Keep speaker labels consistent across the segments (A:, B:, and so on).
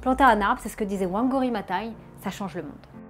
A: Planter un arbre, c'est ce que disait Wangari Maathai, ça change le monde.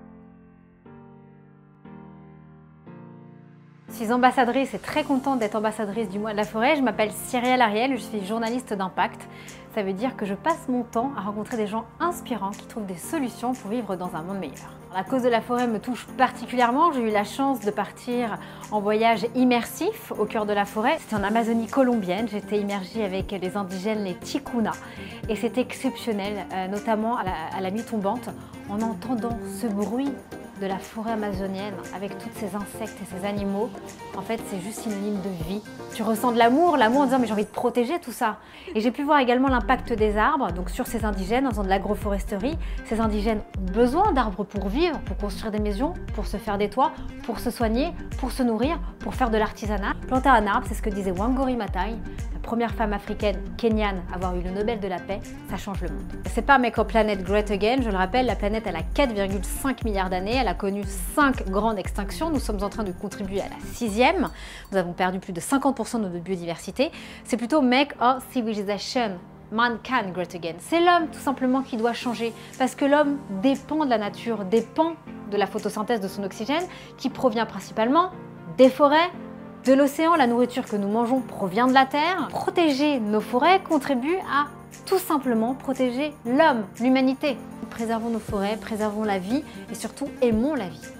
A: Je suis ambassadrice et très contente d'être ambassadrice du mois de la forêt. Je m'appelle Cyrielle Ariel, je suis journaliste d'impact. Ça veut dire que je passe mon temps à rencontrer des gens inspirants qui trouvent des solutions pour vivre dans un monde meilleur. La cause de la forêt me touche particulièrement. J'ai eu la chance de partir en voyage immersif au cœur de la forêt. C'était en Amazonie colombienne. J'étais immergée avec les indigènes, les Ticuna. Et c'était exceptionnel, notamment à la nuit tombante, en entendant ce bruit de la forêt amazonienne avec tous ces insectes et ces animaux. En fait, c'est juste synonyme de vie. Tu ressens de l'amour en disant mais j'ai envie de protéger tout ça. Et j'ai pu voir également l'impact des arbres, donc sur ces indigènes en faisant de l'agroforesterie. Ces indigènes ont besoin d'arbres pour vivre, pour construire des maisons, pour se faire des toits, pour se soigner, pour se nourrir, pour faire de l'artisanat. Planter un arbre, c'est ce que disait Wangari Maathai, la première femme africaine kenyane à avoir eu le Nobel de la paix, ça change le monde. C'est pas Make Our Planet Great Again, je le rappelle, la planète elle a 4,5 milliards d'années, elle a connu 5 grandes extinctions, nous sommes en train de contribuer à la 6e, nous avons perdu plus de 50% de notre biodiversité, c'est plutôt Make Our Civilization, Mankind Great Again. C'est l'homme tout simplement qui doit changer, parce que l'homme dépend de la nature, dépend de la photosynthèse de son oxygène, qui provient principalement des forêts, de l'océan. La nourriture que nous mangeons provient de la terre. Protéger nos forêts contribue à tout simplement protéger l'homme, l'humanité. Préservons nos forêts, préservons la vie et surtout aimons la vie.